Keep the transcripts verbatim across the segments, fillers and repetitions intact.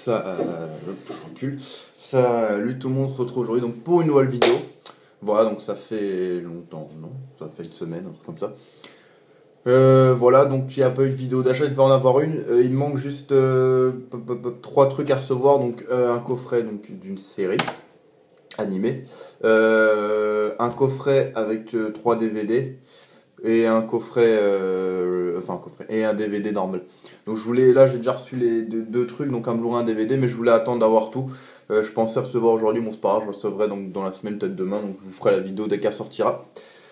Ça, euh, je recule. Salut tout le monde, on se retrouve aujourd'hui donc pour une nouvelle vidéo. Voilà, donc ça fait longtemps, non, ça fait une semaine, un truc comme ça. Euh, voilà, donc il n'y a pas eu de vidéo d'achat, il devait en avoir une. Euh, il me manque juste euh, pop, pop, pop, trois trucs à recevoir, donc euh, un coffret donc d'une série animée, euh, un coffret avec euh, trois D V D et un coffret, euh, enfin un coffret et un D V D normal. Donc je voulais, là j'ai déjà reçu les deux, deux trucs, donc un Blu-ray, un D V D, mais je voulais attendre d'avoir tout. Euh, je pensais recevoir aujourd'hui, bon c'est pas grave, je recevrai donc dans la semaine, peut-être demain, donc je vous ferai la vidéo dès qu'elle sortira.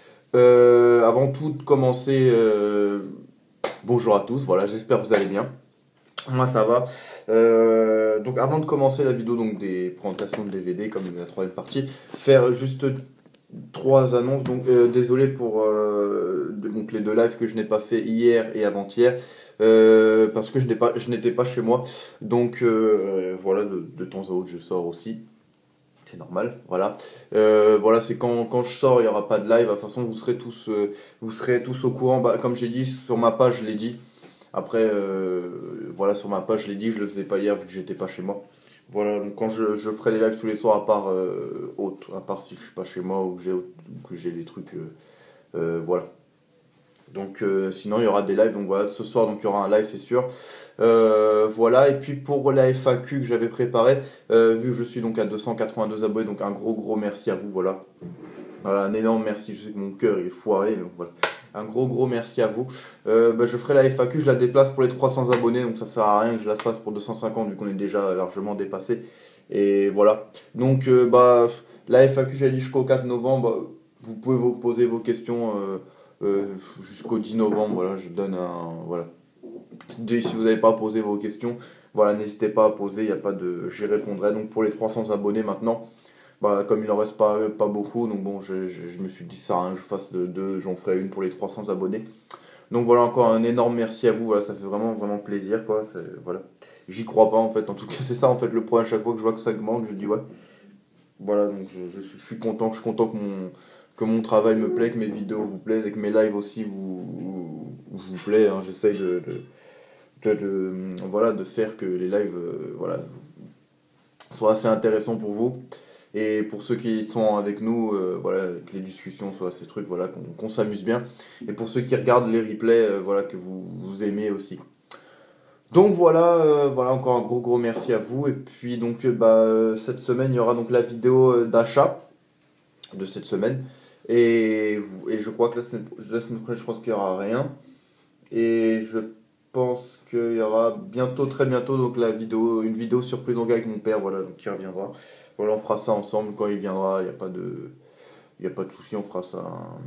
Euh, avant tout de commencer, euh, bonjour à tous, voilà, j'espère que vous allez bien. Moi ça va. Euh, donc avant de commencer la vidéo donc des présentations de D V D comme la troisième partie, faire juste trois annonces. Donc euh, désolé pour euh, de- donc les deux lives que je n'ai pas fait hier et avant-hier. Euh, parce que je n'ai pas, je n'étais pas chez moi. Donc euh, voilà, de, de temps à autre je sors aussi. C'est normal, voilà. Euh, voilà, c'est quand, quand je sors, il n'y aura pas de live. De toute façon, vous serez tous, euh, vous serez tous au courant. Bah, comme j'ai dit, sur ma page, je l'ai dit. Après, euh, voilà, sur ma page, je l'ai dit, je le faisais pas hier vu que j'étais pas chez moi. Voilà, donc quand je, je ferai des lives tous les soirs, à part, euh, autre, à part si je suis pas chez moi ou que j'ai, ou que j'ai des trucs, euh, euh, voilà. Donc euh, sinon, il y aura des lives, donc voilà, ce soir, donc il y aura un live, c'est sûr. Euh, voilà, et puis pour la F A Q que j'avais préparée, euh, vu que je suis donc à deux cent quatre-vingt-deux abonnés, donc un gros gros merci à vous, voilà. Voilà, un énorme merci, je sais que mon cœur est foiré, donc voilà. Un gros gros merci à vous. Euh, bah, je ferai la F A Q, je la déplace pour les trois cents abonnés, donc ça sert à rien que je la fasse pour deux cent cinquante vu qu'on est déjà largement dépassé. Et voilà. Donc euh, bah la F A Q, j'ai dit jusqu'au quatre novembre, bah, vous pouvez vous poser vos questions euh, euh, jusqu'au dix novembre, voilà, je donne un voilà. Si vous n'avez pas posé vos questions, voilà, n'hésitez pas à poser, il y a pas de j'y répondrai. Donc pour les trois cents abonnés maintenant, bah, comme il en reste pas, pas beaucoup, donc bon, je, je, je me suis dit ça, hein, je fasse de deux, j'en ferai une pour les trois cents abonnés. Donc voilà, encore un énorme merci à vous, voilà, ça fait vraiment vraiment plaisir, quoi. Voilà. J'y crois pas en fait, en tout cas c'est ça en fait le point, à chaque fois que je vois que ça augmente, je dis ouais. Voilà, donc je, je, je suis content, je suis content que mon, que mon travail me plaît, que mes vidéos vous plaisent, et que mes lives aussi vous, vous, vous plaît, hein. J'essaye de, de, de, de, voilà, de faire que les lives euh, voilà, soient assez intéressants pour vous. Et pour ceux qui sont avec nous, euh, voilà, que les discussions soient ces trucs, voilà, qu'on qu'on s'amuse bien. Et pour ceux qui regardent les replays, euh, voilà, que vous, vous aimez aussi. Donc voilà, euh, voilà, encore un gros gros merci à vous. Et puis donc euh, bah, euh, cette semaine, il y aura donc la vidéo euh, d'achat de cette semaine. Et, vous- et je crois que la semaine, la semaine prochaine, je pense qu'il n'y aura rien. Et je pense qu'il y aura bientôt, très bientôt, donc la vidéo, une vidéo surprise donc avec mon père, voilà, donc qui reviendra. Voilà, on fera ça ensemble quand il viendra, il n'y a pas de, il y a pas de souci, on fera ça.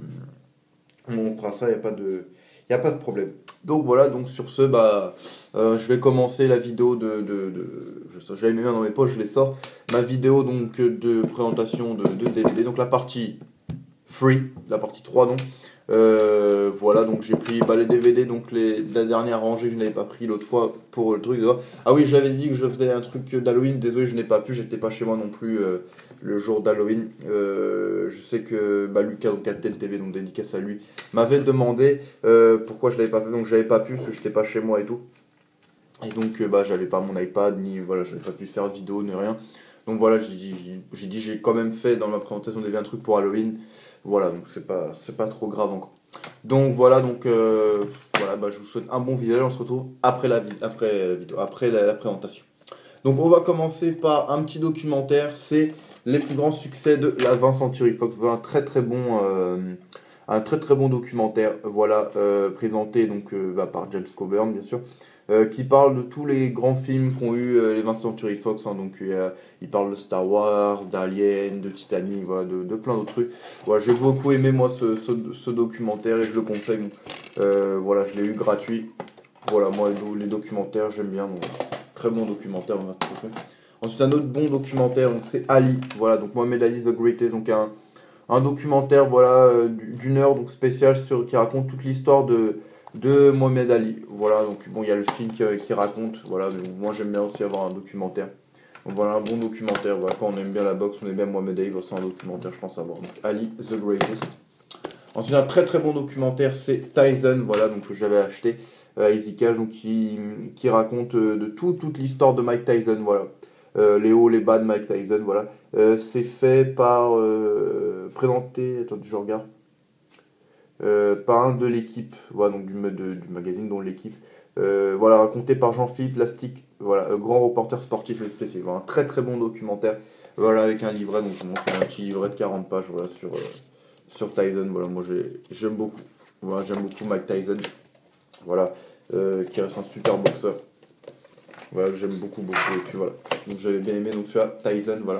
hein. On fera ça, il n'y a pas de, il y a pas de problème. Donc voilà, donc sur ce, bah, euh, je vais commencer la vidéo de, de, de je j'avais mis dans mes poches, je les sors. Ma vidéo donc de présentation de, de D V D, donc la partie free, la partie trois donc. Euh, voilà, donc j'ai pris bah, les D V D, donc les, la dernière rangée, je n'avais pas pris l'autre fois pour le truc. Ah oui, j'avais dit que je faisais un truc d'Halloween, désolé, je n'ai pas pu, j'étais pas chez moi non plus euh, le jour d'Halloween. Euh, je sais que bah, Lucas, donc Captain T V, donc dédicace à lui, m'avait demandé euh, pourquoi je l'avais pas fait, donc j'avais pas pu parce que j'étais pas chez moi et tout. Et donc euh, bah, j'avais pas mon iPad, ni voilà, j'avais pas pu faire de vidéo, ni rien. Donc voilà, j'ai dit, j'ai dit, j'ai quand même fait dans ma présentation des un truc pour Halloween. Voilà, donc c'est pas, c'est pas trop grave encore. Donc voilà, donc euh, voilà, bah, je vous souhaite un bon vidéo. On se retrouve après la, vid- après la vidéo, après la, la présentation. Donc on va commencer par un petit documentaire. C'est les plus grands succès de la vingt Century Fox. Voilà, un très très bon, euh, un très très bon documentaire. Voilà, euh, présenté donc euh, bah, par James Coburn bien sûr. Euh, qui parle de tous les grands films qu'ont eu euh, les vingt Century Fox. Hein. Donc, euh, il parle de Star Wars, d'Alien, de Titanic, voilà, de, de plein d'autres trucs. Voilà, j'ai beaucoup aimé, moi, ce, ce, ce documentaire et je le conseille. Donc, euh, voilà, je l'ai eu gratuit. Voilà, moi, les, les documentaires, j'aime bien. Donc, très bon documentaire. On va se trouver. Ensuite, un autre bon documentaire, donc c'est Ali. Voilà, donc Mohamed Ali the Greatest. Donc, un, un documentaire, voilà, euh, d'une heure, donc spécial, sur, qui raconte toute l'histoire de de Mohamed Ali. Voilà, donc bon, il y a le film qui, qui raconte, voilà, mais moi j'aime bien aussi avoir un documentaire. Donc voilà, un bon documentaire, voilà, quand on aime bien la boxe, on aime bien Mohamed Ali, c'est un documentaire, je pense avoir. Donc Ali, The Greatest. Ensuite, un très très bon documentaire, c'est Tyson, voilà, donc que j'avais acheté. euh, Easy Cash, donc qui, qui raconte euh, de tout, toute l'histoire de Mike Tyson, voilà. Euh, les hauts, les bas de Mike Tyson, voilà. Euh, c'est fait par, euh, présenté, attendez, je regarde, euh, par un de l'équipe, voilà, donc du, de- du magazine dont l'équipe, euh, voilà, raconté par Jean-Philippe Lastic, voilà, euh, grand reporter sportif et spécial. Voilà, un très très bon documentaire, voilà, avec un livret, donc on montre un petit livret de quarante pages, voilà, sur, euh, sur Tyson, voilà, moi j'ai- j'aime beaucoup, voilà, j'aime beaucoup Mike Tyson, voilà, euh, qui reste un super boxeur, voilà, j'aime beaucoup beaucoup, et puis voilà, donc j'avais bien aimé, donc celui-là, Tyson, voilà.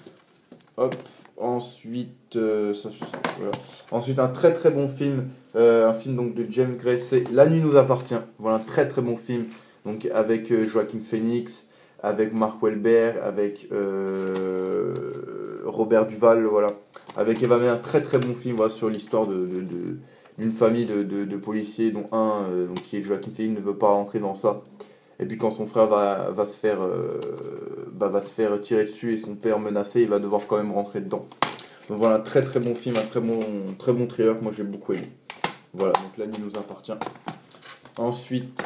Hop. Ensuite, euh, ça, voilà. Ensuite, un très très bon film, euh, un film donc de James Gray, c'est La nuit nous appartient. Voilà, un très très bon film, donc avec euh, Joaquin Phoenix, avec Mark Wahlberg, avec euh, Robert Duval, voilà, avec Eva May, un très très bon film, voilà, sur l'histoire de, de- de- d'une famille de, de- de policiers, dont un, euh, donc, qui est Joaquin Phoenix, ne veut pas rentrer dans ça. Et puis quand son frère va, va, se faire, euh, bah, va se faire tirer dessus et son père menacé, il va devoir quand même rentrer dedans. Donc voilà, un très très bon film, un très bon, très bon thriller que moi j'ai beaucoup aimé. Voilà, donc La nuit nous appartient. Ensuite,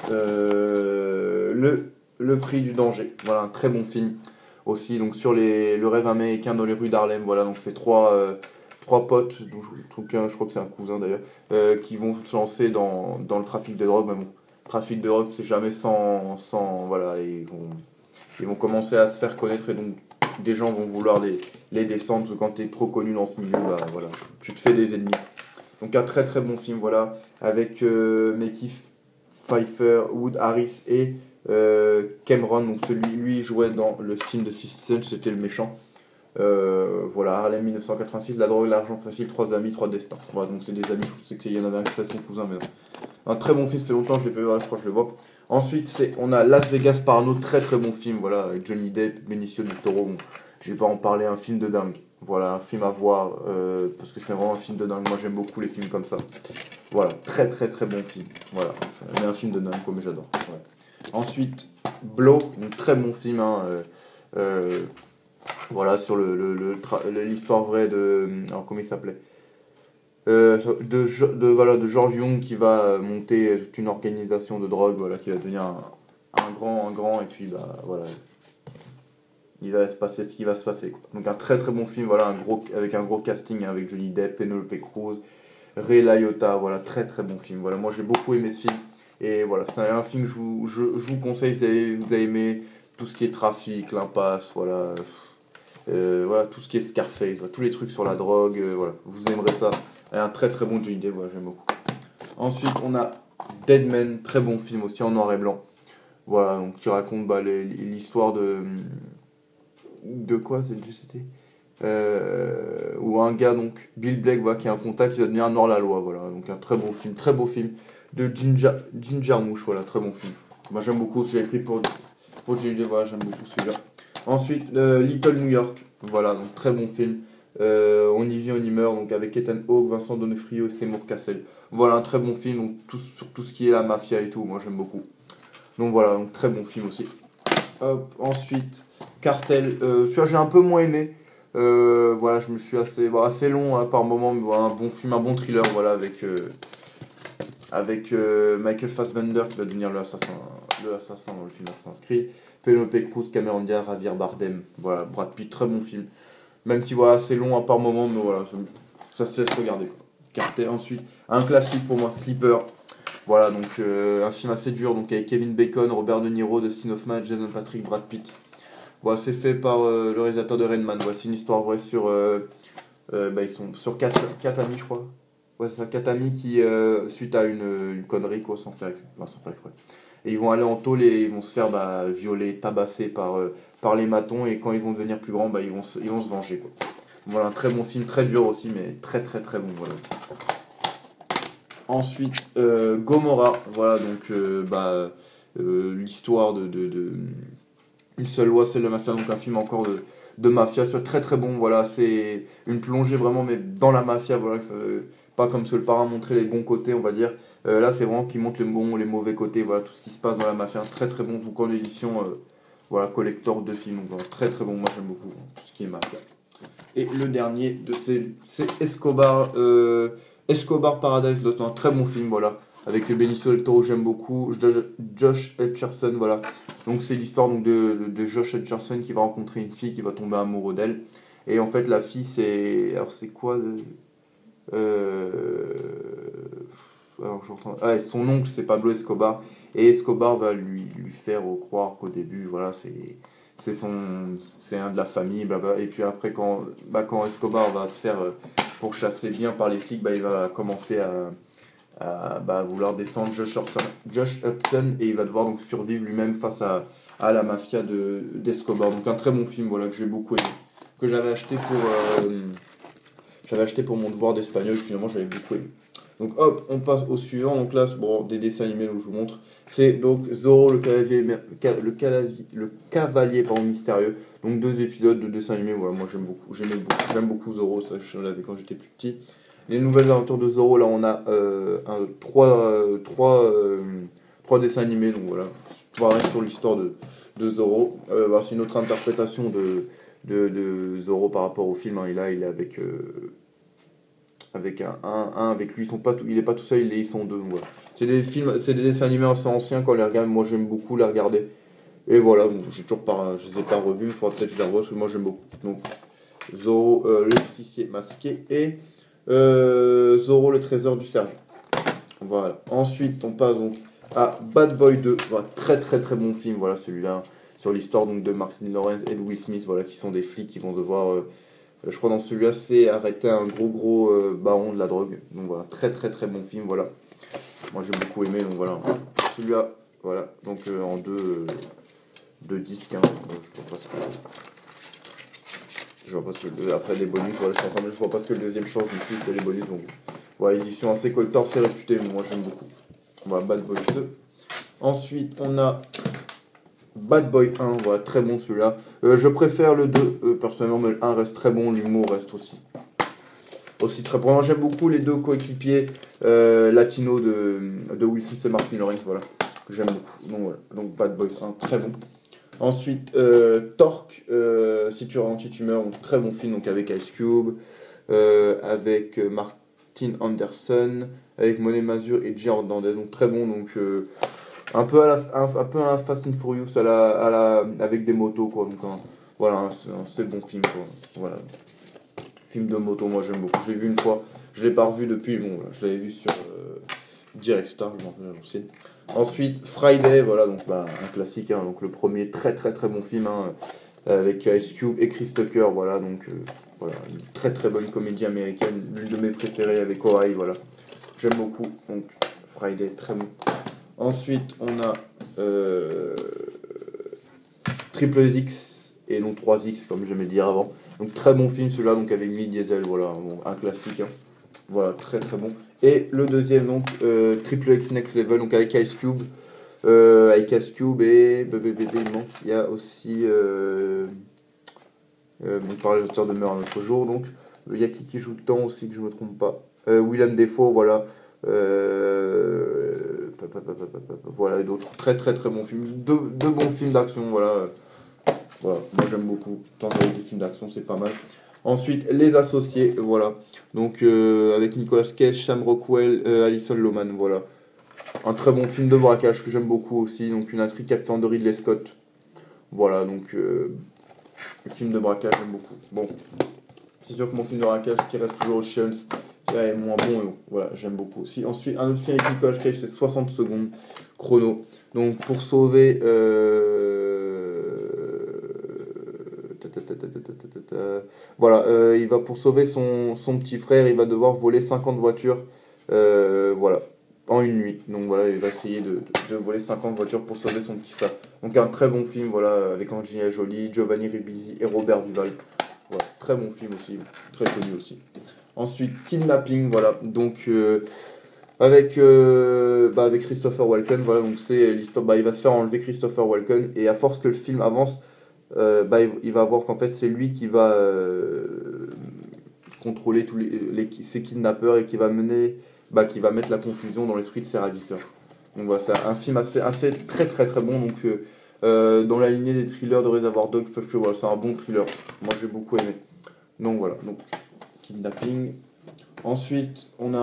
euh, le, le prix du danger. Voilà, un très bon film aussi, donc sur les, le rêve américain dans les rues d'Harlem. Voilà, donc c'est trois, euh, trois potes, dont je, donc, un, je crois que c'est un cousin d'ailleurs, euh, qui vont se lancer dans, dans le trafic de drogue. Mais bon, trafic de drogue, c'est jamais sans, sans voilà, et ils vont, ils vont commencer à se faire connaître et donc des gens vont vouloir les, les descendre parce que quand tu es trop connu dans ce milieu, bah voilà, tu te fais des ennemis. Donc un très très bon film, voilà, avec euh, Mickey Pfeiffer, Wood Harris et euh, Cameron. Donc celui, lui jouait dans le film de Fifty Cent, c'était le méchant. Euh, voilà, Harlem mille neuf cent quatre-vingt-six, la drogue, l'argent facile, trois amis, trois destins. Voilà, donc c'est des amis, je sais qu'il y en avait un qui serait son cousin, mais non. Un très bon film, ça fait longtemps que je l'ai pas vu, je crois que je le vois. Ensuite, c'est, on a Las Vegas Parano, très très bon film, voilà, avec Johnny Depp, Benicio del Toro. Bon, je vais pas en parler, un film de dingue. Voilà, un film à voir, euh, parce que c'est vraiment un film de dingue. Moi j'aime beaucoup les films comme ça. Voilà, très très très bon film. Voilà, mais un film de dingue, comme j'adore. Ouais. Ensuite, Blow, un très bon film, hein, euh, euh, voilà, sur le, le, le tra- l'histoire vraie de. Alors, comment il s'appelait euh, de, Jo- de, voilà, de George Young qui va monter toute une organisation de drogue, voilà, qui va devenir un, un grand, un grand, et puis bah voilà, il va se passer ce qui va se passer, quoi. Donc un très très bon film, voilà, un gros, avec un gros casting, hein, avec Johnny Depp, Penelope Cruz, Ray Liotta, voilà, très très bon film. Voilà, moi j'ai beaucoup aimé ce film, et voilà, c'est un film que je vous, je, je vous conseille, vous avez, vous avez aimé tout ce qui est trafic, l'impasse, voilà, euh, voilà, tout ce qui est Scarface, voilà, tous les trucs sur la drogue, euh, voilà, vous aimerez ça. Et un très très bon Johnny Depp, voilà, j'aime beaucoup. Ensuite, on a Dead Man, très bon film aussi en noir et blanc. Voilà, donc qui raconte bah, les- l'histoire de. De quoi c'était euh, Où un gars, donc Bill Blake, voilà, qui a un contact, qui va devenir un hors-la-loi. Voilà, donc un très beau film, très beau film de Ginger, Ginger Mouche, voilà, très bon film. Moi j'aime beaucoup, j'avais pris pour, pour Johnny Depp, voilà, j'aime beaucoup celui-là. Ensuite, euh, Little New York, voilà, donc très bon film. Euh, on y vit, on y meurt, donc avec Ethan Hawke, Vincent D'Onofrio et Seymour Cassel. Voilà, un très bon film, donc tout, sur tout ce qui est la mafia et tout, moi j'aime beaucoup. Donc voilà, donc très bon film aussi. Hop, ensuite, Cartel, euh, celui-là j'ai un peu moins aimé. Euh, voilà, je me suis assez, bon, assez long hein, par moment, mais voilà, un bon film, un bon thriller, voilà, avec, euh, avec euh, Michael Fassbender qui va devenir le assassin, le assassin dans le film Assassin's Creed. Penelope Cruz, Cameron Diaz, Javier Bardem, voilà, Brad Pitt, très bon film. Même si voilà, c'est long à par moment, mais voilà, ça, ça se laisse regarder, quoi. Cartel, ensuite, un classique pour moi, Sleeper. Voilà, donc euh, un film assez dur, donc avec Kevin Bacon, Robert De Niro, Dustin Hoffman, Jason Patrick, Brad Pitt. Voilà, c'est fait par euh, le réalisateur de Rain Man. Voici une histoire vraie sur, euh, euh, bah, ils sont sur quatre, quatre amis, je crois. Ouais, c'est ça, quatre amis qui, euh, suite à une, une connerie, quoi, sans faire, exprès- enfin, sans faire exprès. Et ils vont aller en tôle et ils vont se faire bah, violer, tabasser par, euh, par les matons. Et quand ils vont devenir plus grands, bah, ils, vont se, ils vont se venger, quoi. Voilà, un très bon film, très dur aussi, mais très très très bon. Voilà. Ensuite, euh, Gomorrah, voilà, donc euh, bah, euh, l'histoire de, de, de- Une seule loi, celle de la mafia, donc un film encore de, de mafia, soit très très bon, voilà, c'est une plongée vraiment, mais dans la mafia, voilà, que ça- pas comme ce le parrain montrait les bons côtés, on va dire. Euh, là, c'est vraiment qui montre les bons, les mauvais côtés, voilà, tout ce qui se passe dans la mafia, très très bon, donc en édition, euh, voilà, collector de films, donc voilà, très très bon, moi j'aime beaucoup hein, tout ce qui est mafia. Et le dernier de ces, c'est Escobar, euh, Escobar Paradise Lost, un très bon film, voilà. avec Benicio del Toro, j'aime beaucoup, Josh, Josh Hutcherson, voilà. Donc c'est l'histoire donc, de, de, de Josh Hutcherson qui va rencontrer une fille qui va tomber amoureux d'elle. Et en fait, la fille, c'est. Alors, c'est quoi euh... Alors, j'entends. Ah, son oncle, c'est Pablo Escobar. Et Escobar va lui, lui faire croire qu'au début, voilà, c'est. C'est son, c'est un de la famille, blabla. Et puis après, quand, bah, quand Escobar va se faire euh, pourchasser bien par les flics, bah, il va commencer à, à bah, vouloir descendre Josh Hudson, Josh Hudson et il va devoir donc survivre lui-même face à, à la mafia de, d'Escobar. Donc un très bon film, voilà, que j'ai beaucoup aimé, que j'avais acheté pour, euh, j'avais acheté pour mon devoir d'espagnol, finalement j'avais beaucoup aimé. Donc hop, on passe au suivant. Donc là, bon, des dessins animés, donc je vous montre. C'est donc Zorro le cavalier, le cavalier, le cavalier pardon, mystérieux. Donc deux épisodes de dessins animés. Voilà, moi j'aime beaucoup, j'aimais beaucoup, j'aime beaucoup Zorro. Ça, je l'avais quand j'étais plus petit. Les nouvelles aventures de Zorro, là, on a euh, un, trois, euh, trois, euh, trois dessins animés. Donc voilà, pareil sur l'histoire de, de Zorro. Euh, voilà, c'est une autre interprétation de, de, de Zorro par rapport au film. Hein. Et là, il est avec euh, avec un, un, un avec lui, ils sont pas tout, il est pas tout seul, ils, ils sont deux. Voilà. C'est des films, c'est des dessins animés assez anciens quand on les regarde. Moi j'aime beaucoup les regarder. Et voilà, bon, j'ai toujours pas, je les ai pas revus, il faudra peut-être que je les revoie parce que moi j'aime beaucoup. Donc Zorro euh, le justicier masqué et euh, Zorro le trésor du sergent. Voilà. Ensuite on passe donc à Bad Boy deux. Voilà, très très très bon film. Voilà celui-là sur l'histoire donc de Martin Lawrence et de Will Smith. Voilà qui sont des flics qui vont devoir euh, je crois dans celui-là, c'est arrêter un gros gros euh, baron de la drogue. Donc voilà, très très très bon film, voilà. Moi j'ai beaucoup aimé, donc voilà. Celui-là, voilà, donc euh, en deux, euh, deux disques. Hein. Donc, je vois pas ce que. Je vois pas ce que. Après les bonus, voilà, je suis en train de- je vois pas ce que le deuxième change ici, c'est les bonus. Donc voilà, édition assez collector, c'est réputé, mais moi j'aime beaucoup. Voilà, Bad Boy deux. Ensuite, on a Bad Boy un, voilà, très bon celui-là. Euh, je préfère le deux, euh, personnellement, mais le un reste très bon, l'humour reste aussi. Aussi très bon. J'aime beaucoup les deux coéquipiers euh, latinos de, de Will Smith et Martin Lawrence, voilà, que j'aime beaucoup. Donc voilà, donc Bad Boys un, très bon. Ensuite, euh, Torque, euh, si tu ralentis, tu meurs, donc très bon film, donc avec Ice Cube, euh, avec Martin Anderson, avec Monet Mazur et Jay Hernandez, donc très bon, donc euh, un peu à la, un, un peu à la Fast and Furious, à la, à la, avec des motos, quoi, donc un, voilà, c'est un bon film, quoi, voilà. Film de moto, moi j'aime beaucoup. Je l'ai vu une fois, je l'ai pas revu depuis. Bon, je l'avais vu sur euh, Direct Star, je m'en rappelle aussi. Ensuite, Friday, voilà, donc bah, un classique. Hein, donc le premier très très très bon film hein, avec Ice Cube et Chris Tucker, voilà, donc euh, voilà, une très très bonne comédie américaine, l'une de mes préférées avec Hawaii, voilà. J'aime beaucoup. Donc Friday, très bon. Ensuite, on a euh, Triple X et non trois X comme j'aimais dire avant. Donc très bon film celui-là, donc avec Vin Diesel, voilà, bon, un classique. Hein. Voilà, très très bon. Et le deuxième, donc euh, Triple X Next Level, donc avec Ice Cube. Euh, avec Ice Cube et B B B B, non. Il y a aussi. Euh, euh, on parlait des auteurs de Meurt un autre jour, donc. Il y a qui qui joue dedans aussi, que je ne me trompe pas. Euh, Willem Dafoe, voilà. Euh, voilà, et d'autres. Très très très bons films. Deux, deux bons films d'action, voilà. Voilà, moi j'aime beaucoup. Tant avec des films d'action, c'est pas mal. Ensuite, Les Associés, voilà. Donc euh, avec Nicolas Cage, Sam Rockwell, euh, Alison Lohman, voilà. Un très bon film de braquage que j'aime beaucoup aussi. Donc une intrigue captivante de Ridley Scott. Voilà, donc euh, le film de braquage, j'aime beaucoup. Bon, c'est sûr que mon film de braquage qui reste toujours Oceans est moins bon, mais bon, voilà, j'aime beaucoup aussi. Ensuite, un autre film avec Nicolas Cage, c'est soixante secondes chrono. Donc pour sauver... Euh, Voilà, euh, il va pour sauver son, son petit frère, il va devoir voler cinquante voitures, euh, voilà, en une nuit. Donc voilà, il va essayer de, de, de voler cinquante voitures pour sauver son petit frère. Donc un très bon film, voilà, avec Angelina Jolie, Giovanni Ribisi et Robert Duval. Voilà, très bon film aussi, très connu aussi. Ensuite, Kidnapping, voilà, donc euh, avec, euh, bah, avec Christopher Walken, voilà, donc c'est l'histoire, bah, il va se faire enlever Christopher Walken, et à force que le film avance, Euh, bah, il va voir qu'en fait c'est lui qui va euh, contrôler tous les, les, ses kidnappeurs et qui va mener, bah, qui va mettre la confusion dans l'esprit de ses ravisseurs. Donc voilà, c'est un film assez, assez très très très bon. Donc euh, euh, dans la lignée des thrillers de Reservoir Dogs, peuvent que voilà, c'est un bon thriller. Moi j'ai beaucoup aimé. Donc voilà, donc Kidnapping. Ensuite on a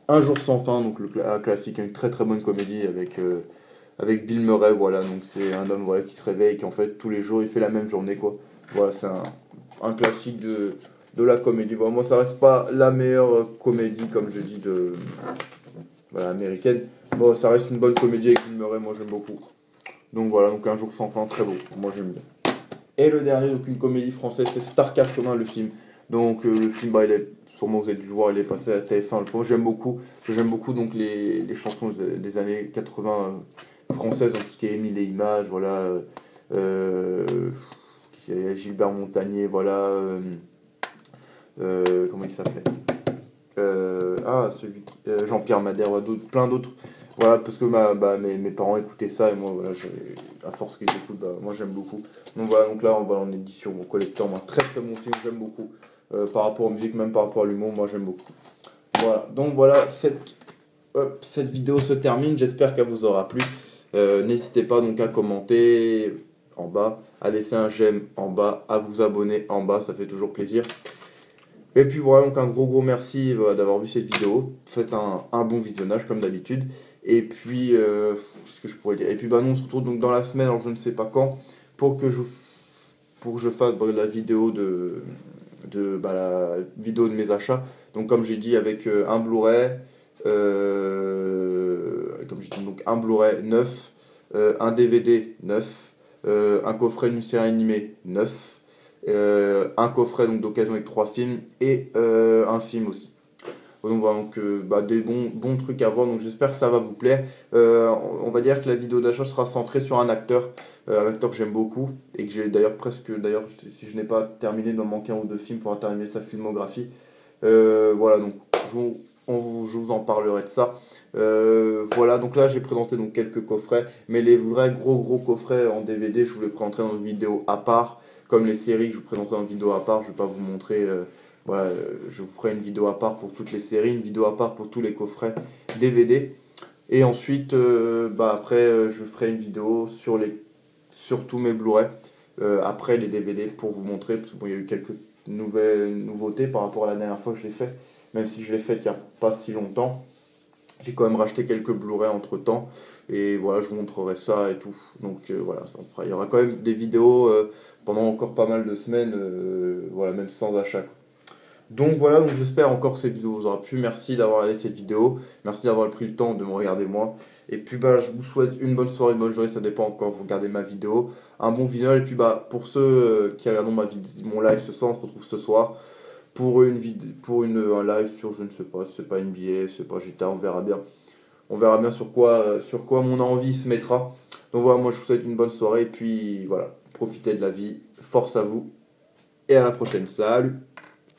Un jour sans fin, donc le cla- un classique, une très très bonne comédie avec, euh, avec Bill Murray, voilà, donc c'est un homme voilà, qui se réveille, qui en fait tous les jours il fait la même journée quoi. Voilà, c'est un, un classique de, de la comédie. Bon, moi ça reste pas la meilleure euh, comédie comme je dis de voilà, américaine. Bon, ça reste une bonne comédie avec Bill Murray, moi j'aime beaucoup. Donc voilà, donc un jour sans fin, très beau, moi j'aime bien. Et le dernier, donc une comédie française, c'est Star quatre-vingts, le film. Donc euh, le film, bah, il est, sûrement vous avez dû le voir, il est passé à T F un. Moi j'aime beaucoup, j'aime beaucoup donc les, les chansons des des années quatre-vingts euh, françaises, donc tout ce qui est Émile et Images, voilà. Euh, euh, qui c'est, Gilbert Montagnier, voilà. Euh, euh, comment il s'appelait Euh, Ah, celui, euh, Jean-Pierre Madère, ouais, d'autres- plein d'autres. Voilà, parce que ma, bah, mes, mes parents écoutaient ça et moi, voilà, j'ai- à force qu'ils écoutent, bah, moi j'aime beaucoup. Donc voilà, donc là on va en édition, mon collector, un très très bon film, j'aime beaucoup. Euh, par rapport aux musiques, même par rapport à l'humour, moi j'aime beaucoup. Voilà, donc voilà, cette, hop, cette vidéo se termine, j'espère qu'elle vous aura plu. Euh, n'hésitez pas donc à commenter en bas, à laisser un j'aime en bas, à vous abonner en bas, ça fait toujours plaisir. Et puis voilà, donc un gros gros merci euh, d'avoir vu cette vidéo. Faites un, un bon visionnage comme d'habitude. Et puis, euh, ce que je pourrais dire. Et puis bah nous on se retrouve donc dans la semaine, alors je ne sais pas quand, pour que je, f- pour que je fasse bah, la vidéo de, de bah, la vidéo de mes achats. Donc comme j'ai dit avec euh, un Blu-ray, euh, comme j'ai dit donc un Blu-ray neuf, euh, un D V D neuf, euh, un coffret d'une série animée neuf. Euh, un coffret donc d'occasion avec trois films et euh, un film aussi. Donc voilà, donc euh, bah, des bons, bons trucs à voir, donc j'espère que ça va vous plaire. Euh, on va dire que la vidéo d'achat sera centrée sur un acteur, euh, un acteur que j'aime beaucoup et que j'ai d'ailleurs presque, d'ailleurs si je n'ai pas terminé d'en manquer un ou deux films pour terminer sa filmographie. Euh, voilà, donc je vous, on vous- je vous en parlerai de ça. Euh, voilà, donc là j'ai présenté donc quelques coffrets, mais les vrais gros gros coffrets en D V D, je vous les présenterai dans une vidéo à part, comme les séries que je vous présenterai en vidéo à part. Je ne vais pas vous montrer, euh, voilà, euh, je vous ferai une vidéo à part pour toutes les séries, une vidéo à part pour tous les coffrets D V D. Et ensuite, euh, bah après, euh, je ferai une vidéo sur les, sur tous mes Blu-ray, euh, après les D V D, pour vous montrer, parce qu'il bon, y a eu quelques nouvelles nouveautés par rapport à la dernière fois que je l'ai fait, même si je l'ai fait il n'y a pas si longtemps. J'ai quand même racheté quelques Blu-ray entre temps, et voilà, je vous montrerai ça et tout. Donc euh, voilà, ça en fera. Il y aura quand même des vidéos euh, pendant encore pas mal de semaines, euh, voilà, même sans achat. Donc voilà, donc j'espère encore que cette vidéo vous aura plu. Merci d'avoir regardé cette vidéo. Merci d'avoir pris le temps de me regarder moi. Et puis bah je vous souhaite une bonne soirée, une bonne journée, ça dépend encore, vous regardez ma vidéo. Un bon visionnage. Et puis bah pour ceux euh, qui regardent ma vid- mon live ce soir, on se retrouve ce soir pour une vidéo, pour une, un live sur je ne sais pas, c'est pas N B A, c'est pas G T A, on verra bien. On verra bien sur quoi, euh, sur quoi mon envie se mettra. Donc voilà, moi je vous souhaite une bonne soirée. Et puis voilà, profitez de la vie. Force à vous. Et à la prochaine. Salut!